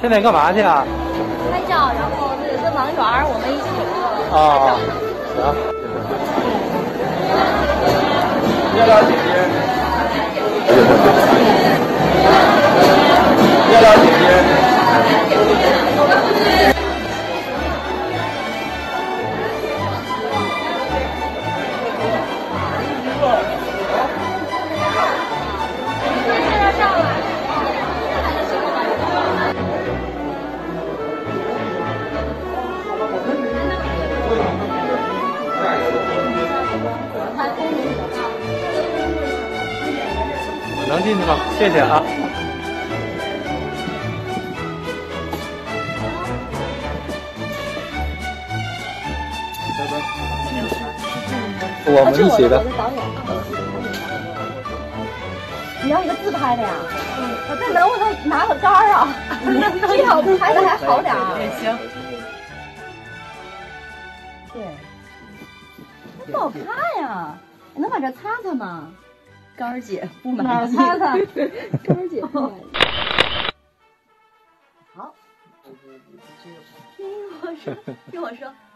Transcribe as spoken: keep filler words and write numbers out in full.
现在干嘛去啊？ 拍照，然后那个跟王源儿我们一起哦，行。 月亮姐姐，月亮姐姐。 能进去吗？谢谢啊。我们一起的。 你要一个自拍的呀？嗯，那能不能拿个杆儿啊？这样拍的还好点儿。 也行。 对。那不好看呀，你能把这擦擦吗？ 杆儿姐不满意。 哪儿擦擦？杆儿姐不满意。好。听我说，听我说，